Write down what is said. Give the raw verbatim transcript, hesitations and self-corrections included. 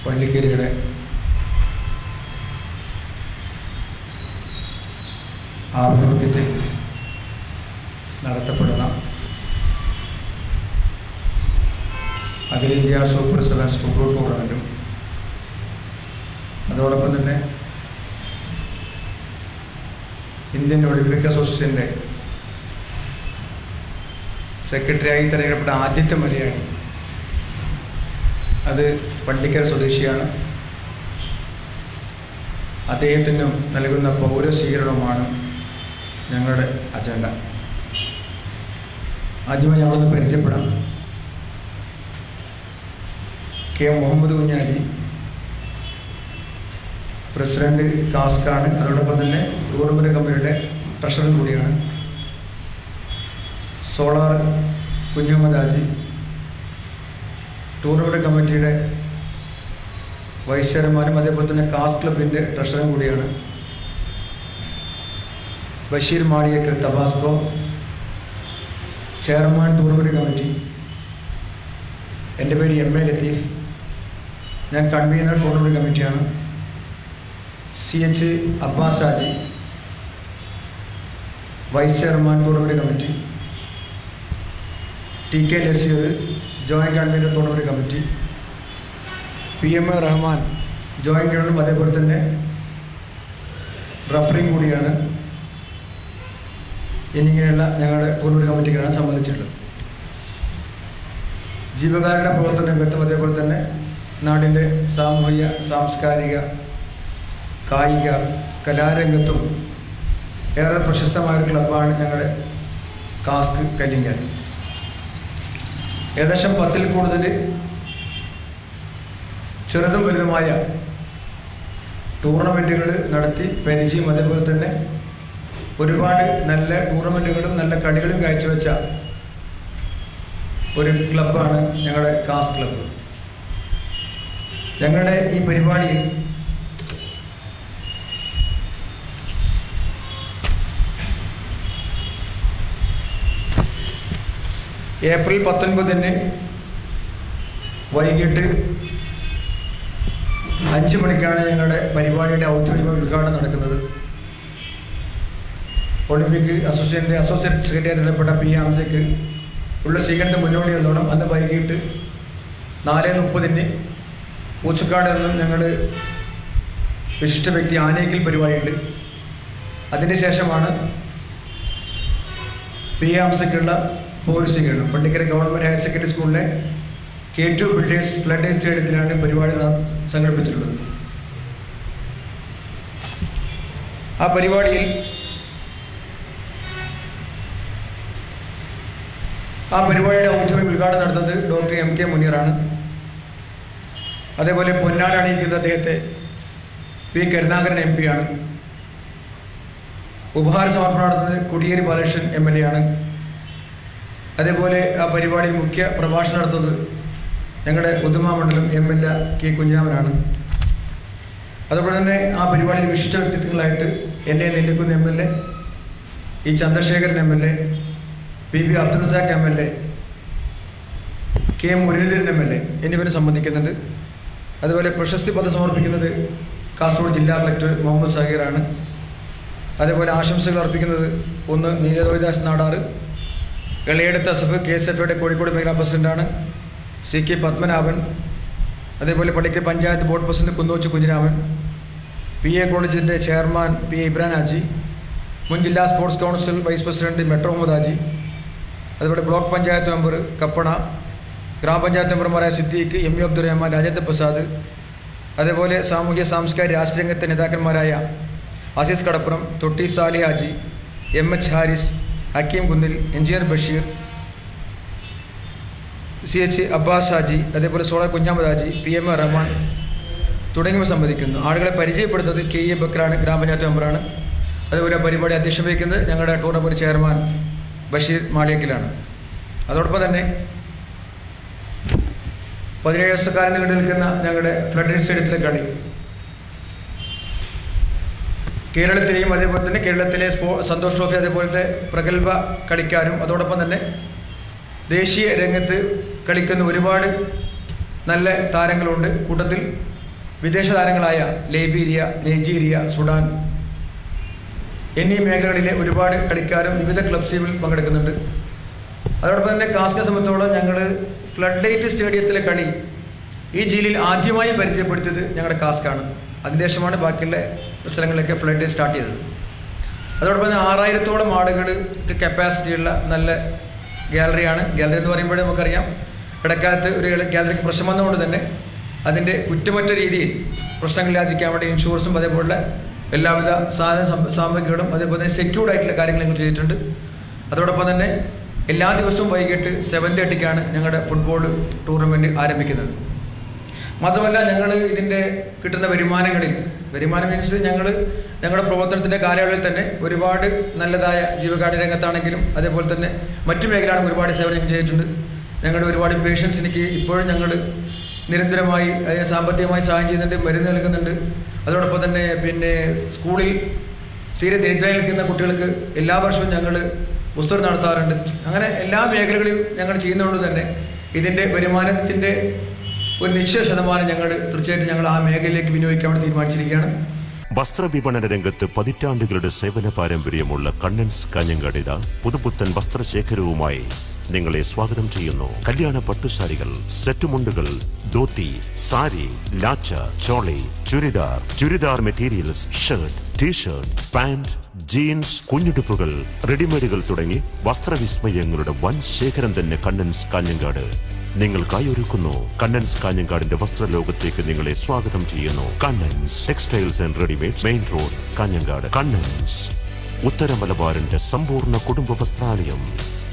പള്ളിക്കരയുടെ ആഭിമുഖ്യത്തിൽ നടത്തപ്പെടുന്ന അഖിലേന്ത്യാ സൂപ്പർ സെവൻസ് ഫുട്ബോൾ ടൂർണമെൻറ്റും അതോടൊപ്പം തന്നെ ഇന്ത്യൻ ഒളിമ്പിക് അസോസിയേഷൻ്റെ സെക്രട്ടറിയായി തിരഞ്ഞെടുക്കപ്പെട്ട ആദ്യത്തെ മലയാളി അത് പള്ളിക്കര സ്വദേശിയാണ്. അദ്ദേഹത്തിനും നൽകുന്ന പൗരസ്വീകരണമാണ് ഞങ്ങളുടെ അജണ്ട. ആദ്യമായി ഞങ്ങളൊന്ന് പരിചയപ്പെടാം. കെ മുഹമ്മദ് കുഞ്ഞാജി, പ്രസിഡന്റ് കാസ്കാണ്. അതോടൊപ്പം തന്നെ ടൂർണമെൻറ്റ് കമ്പനിയുടെ ട്രഷറർ കൂടിയാണ്. സോളാർ കുഞ്ഞഹമ്മദ് ഹാജി, ടൂർണമെൻറ്റ് കമ്മിറ്റിയുടെ വൈസ് ചെയർമാനും അതേപോലെ തന്നെ കാസ് ക്ലബിൻ്റെ ട്രഷറും കൂടിയാണ്. Basheer Maliyekkal Tabasco, chairman tournament committee. എൻ്റെ പേര് എം എ ലത്തീഫ്, ഞാൻ കൺവീനർ ടൂർണമെൻറ്റ് കമ്മിറ്റിയാണ്. C H Abbas Haji, vice chairman tournament committee. T K Naseer, joint convener tournament committee. P M A Rahman, joint കൺവീനറും അതേപോലെ തന്നെ റഫറിയും കൂടിയാണ്. എന്നിങ്ങനെയുള്ള ഞങ്ങളുടെ ടൂർണമെൻറ്റ് കമ്മിറ്റിക്കാണ് സംബന്ധിച്ചിട്ടുള്ളത്. ജീവകാരുണ്യ പ്രവർത്തന രംഗത്തും അതേപോലെ തന്നെ നാടിൻ്റെ സാമൂഹിക സാംസ്കാരിക കായിക കലാരംഗത്തും ഏറെ പ്രശസ്തമായൊരു ക്ലബ്ബാണ് ഞങ്ങളുടെ കാസ്ക് കല്ലിങ്ങൽ. ഏകദേശം പത്തിൽ കൂടുതൽ ചെറുതും വലുതുമായ ടൂർണമെൻറ്റുകൾ നടത്തി പരിചയം, അതേപോലെ തന്നെ ഒരുപാട് നല്ല ടൂർണമെൻറ്റുകളും നല്ല കളികളും കാഴ്ചവെച്ച ഒരു ക്ലബ്ബാണ് ഞങ്ങളുടെ കാസ് ക്ലബ്ബ്. ഞങ്ങളുടെ ഈ പരിപാടിയിൽ ഏപ്രിൽ പത്തൊൻപതിന് വൈകിട്ട് അഞ്ച് മണിക്കാണ് ഞങ്ങളുടെ പരിപാടിയുടെ ഔദ്യോഗിക ഉദ്ഘാടനം നടക്കുന്നത്. ഒളിമ്പിക് അസോസിയേഷൻ്റെ അസോസിയേറ്റ് സെക്രട്ടറി തിരഞ്ഞെടുക്കപ്പെട്ട പി ഹംസയ്ക്ക് ഉള്ള സ്വീകരണത്തിന് മുന്നോടി വന്നോണം അന്ന് വൈകിട്ട് നാല് മുപ്പതിന് പൂച്ചക്കാട് നിന്നും ഞങ്ങൾ വിശിഷ്ട വ്യക്തി ആനയിക്കൽ പരിപാടിയുണ്ട്. അതിന് ശേഷമാണ് പി ഹംസയ്ക്കുള്ള പൗരസ്വീകരണം. പള്ളിക്കര ഗവൺമെൻറ് ഹയർ സെക്കൻഡറി സ്കൂളിലെ കെ ടു ബിൽഡേഴ്സ് ഫ്ലഡേഴ്സ് സ്റ്റേഡിയത്തിലാണ് പരിപാടി സംഘടിപ്പിച്ചിട്ടുള്ളത്. ആ പരിപാടിയിൽ ആ പരിപാടിയുടെ ഔദ്യോഗിക ഉദ്ഘാടനം നടത്തുന്നത് ഡോക്ടർ എം കെ മുനീറാണ്. അതേപോലെ പൊന്നാട് അണിയിക്കുന്നത് അദ്ദേഹത്തെ പി കരുണാകരൻ എം പി ആണ്. ഉപഹാര സമർപ്പണം നടത്തുന്നത് Kodiyeri Balakrishnan M L A ആണ്. അതേപോലെ ആ പരിപാടിയിൽ മുഖ്യ പ്രഭാഷണം നടത്തുന്നത് ഞങ്ങളുടെ ഉദുമ മണ്ഡലം എം എൽ എ കെ കുഞ്ഞാമനാണ്. അതുപോലെ തന്നെ ആ പരിപാടിയിൽ വിശിഷ്ട വ്യക്തിത്വങ്ങളായിട്ട് N A Nellikkunnu M L A, E Chandrasekharan M L A, P B Abdul Razak M L A, K Muraleedharan M L A എന്നിവരെ സംബന്ധിക്കുന്നുണ്ട്. അതുപോലെ പ്രശസ്തി പദം സമർപ്പിക്കുന്നത് കാസർഗോഡ് ജില്ലാ കളക്ടർ മുഹമ്മദ് സഹീറാണ്. അതേപോലെ ആശംസകൾ അർപ്പിക്കുന്നത് ഒന്ന് നീലദോദാസ് നാടാറ്, ഇളയെടുത്ത അസഫ് കെ എസ് എഫ് ഐയുടെ കോഴിക്കോട് മേഖലാ പ്രസിഡൻ്റാണ് സി കെ പത്മനാഭൻ. അതേപോലെ പള്ളിക്കര പഞ്ചായത്ത് ബോർഡ് പ്രസിഡന്റ് കുന്നോച്ച് കുഞ്ഞിരാമൻ, പി എ കോളേജിൻ്റെ chairman P A Ibran Haji, മുൻ ജില്ലാ sports council vice president metro Muhammad Haji, അതുപോലെ ബ്ലോക്ക് പഞ്ചായത്ത് മെമ്പർ കപ്പണ, ഗ്രാമപഞ്ചായത്ത് മെമ്പർമാരായ സിദ്ദീഖ്, എം യു അബ്ദുറഹ്മാൻ, രാജേന്ദ്ര പ്രസാദ്, അതേപോലെ സാമൂഹ്യ സാംസ്കാരിക രാഷ്ട്രീയ രംഗത്തെ നേതാക്കന്മാരായ ആസിസ് കടപ്പുറം, തൊട്ടി സാലി ഹാജി, എം എച്ച് ഹാരിസ്, ഹക്കീം കുന്നിൽ, engineer Basheer, C H Abbas Haji, അതേപോലെ solar Kunhamad Haji, P M A Rahman തുടങ്ങിയവ സംബന്ധിക്കുന്നു. ആളുകളെ പരിചയപ്പെടുന്നത് കെ എ ബക്കറാണ്, ഗ്രാമപഞ്ചായത്ത് മെമ്പറാണ്. അതുപോലെ പരിപാടി അധ്യക്ഷം വഹിക്കുന്നത് ഞങ്ങളുടെ ടൂർണമെൻറ്റ് ചെയർമാൻ ബഷീർ മാളിയേക്കലാണ്. അതോടൊപ്പം തന്നെ പതിനേഴ് ദിവസക്കാലം നീണ്ടു നിൽക്കുന്ന ഞങ്ങളുടെ ഫ്ലഡ് സ്റ്റേഡിയത്തിലെ കളി കേരളത്തിലെയും അതേപോലെ തന്നെ കേരളത്തിലെ സ്പോ സന്തോഷ് ട്രോഫി അതേപോലെ പ്രഗത്ഭ കളിക്കാരും അതോടൊപ്പം തന്നെ ദേശീയ രംഗത്ത് കളിക്കുന്ന ഒരുപാട് നല്ല താരങ്ങളുണ്ട്. കൂട്ടത്തിൽ വിദേശ താരങ്ങളായ ലൈബീരിയ, നൈജീരിയ, സുഡാൻ എന്നീ മേഖലകളിലെ ഒരുപാട് കളിക്കാരും വിവിധ ക്ലബ്സ് ടീമിൽ പങ്കെടുക്കുന്നുണ്ട്. അതോടൊപ്പം തന്നെ കാസ്കിനെ സംബന്ധിച്ചോളം ഞങ്ങൾ ഫ്ലഡ് ലൈറ്റ് സ്റ്റേഡിയത്തിലെ കളി ഈ ജില്ലയിൽ ആദ്യമായി പരിചയപ്പെടുത്തിയത് ഞങ്ങളുടെ കാസ്കാണ്. അതിനുശേഷമാണ് ബാക്കിയുള്ള സ്ഥലങ്ങളിലൊക്കെ ഫ്ലഡ് ലൈറ്റ് സ്റ്റാർട്ട് ചെയ്തത്. അതോടൊപ്പം തന്നെ ആറായിരത്തോളം ആളുകൾക്ക് കപ്പാസിറ്റിയുള്ള നല്ല ഗാലറിയാണ്. ഗാലറി എന്ന് പറയുമ്പോഴേ നമുക്കറിയാം ഇടക്കാലത്ത് ഒരു ഗാലറിക്ക് പ്രശ്നം വന്നതുകൊണ്ട് തന്നെ അതിൻ്റെ കുറ്റമറ്റ രീതിയിൽ പ്രശ്നങ്ങളില്ലാതിരിക്കാൻ വേണ്ടി ഇൻഷുറൻസും അതേപോലെ എല്ലാവിധ സാധന സാമഗ്രികളും അതേപോലെ തന്നെ സെക്യൂർഡ് ആയിട്ടുള്ള കാര്യങ്ങൾ ഞങ്ങൾ ചെയ്തിട്ടുണ്ട്. അതോടൊപ്പം തന്നെ എല്ലാ ദിവസവും വൈകിട്ട് സെവൻ തേർട്ടിക്കാണ് ഞങ്ങളുടെ ഫുട്ബോൾ ടൂർണമെൻറ്റ് ആരംഭിക്കുന്നത്. മാത്രമല്ല ഞങ്ങൾ ഇതിൻ്റെ കിട്ടുന്ന വരുമാനങ്ങളിൽ വരുമാനം മീൻസ് ഞങ്ങൾ ഞങ്ങളുടെ പ്രവർത്തനത്തിൻ്റെ കാലയളവിൽ തന്നെ ഒരുപാട് നല്ലതായ ജീവകാരുണ്യ രംഗത്താണെങ്കിലും അതേപോലെ തന്നെ മറ്റു മേഖലയാണ് ഒരുപാട് സേവനം ഞങ്ങൾ ചെയ്തിട്ടുണ്ട്. ഞങ്ങളുടെ ഒരുപാട് പേഷ്യൻസിനിക്ക് ഇപ്പോഴും ഞങ്ങൾ നിരന്തരമായി അതിന് സാമ്പത്തികമായി സഹായം ചെയ്യുന്നുണ്ട്, മരുന്ന് നൽകുന്നുണ്ട്. അതോടൊപ്പം തന്നെ പിന്നെ സ്കൂളിൽ തീരെ ദരിദ്രമായി നിൽക്കുന്ന കുട്ടികൾക്ക് എല്ലാ വർഷവും ഞങ്ങൾ പുസ്തകം നടത്താറുണ്ട്. അങ്ങനെ എല്ലാ മേഖലകളിലും ഞങ്ങൾ ചെയ്യുന്നതുകൊണ്ട് തന്നെ ഇതിൻ്റെ വരുമാനത്തിൻ്റെ ഒരു നിശ്ചിത ശതമാനം ഞങ്ങൾ തീർച്ചയായിട്ടും ഞങ്ങൾ ആ മേഖലയിലേക്ക് വിനിയോഗിക്കാൻ വേണ്ടി തീരുമാനിച്ചിരിക്കുകയാണ്. വസ്ത്രവിപണന രംഗത്ത് പതിറ്റാണ്ടുകളുടെ സേവന പാരമ്പര്യമുള്ള കണ്ണൻസ് കാഞ്ഞങ്ങാട് ഇതാ പുതുപുത്തൻ വസ്ത്രശേഖരവുമായി നിങ്ങളെ സ്വാഗതം ചെയ്യുന്നു. കല്യാണ പട്ടുസാരികൾ, സെറ്റുമുണ്ടുകൾ, dhoti, sari, lacha, choli, churidar, churidar materials, shirt, T shirt, pant, jeans, കുഞ്ഞുടുപ്പുകൾ, റെഡിമെയ്ഡുകൾ തുടങ്ങി വസ്ത്രവിസ്മയങ്ങളുടെ വൻ ശേഖരം തന്നെ കണ്ണൻസ് കാഞ്ഞങ്ങാട് നിങ്ങൾക്കായി ഒരുക്കുന്നു. കണ്ണൻസ് കാഞ്ഞങ്ങാടിന്റെ വസ്ത്രലോകത്തേക്ക് നിങ്ങളെ സ്വാഗതം ചെയ്യുന്നു. Kannans textiles and readymades, main road, Kanhangad. Kannans ഉത്തര മലബാറിന്റെ സമ്പൂർണ്ണ കുടുംബ വസ്ത്രാലയം.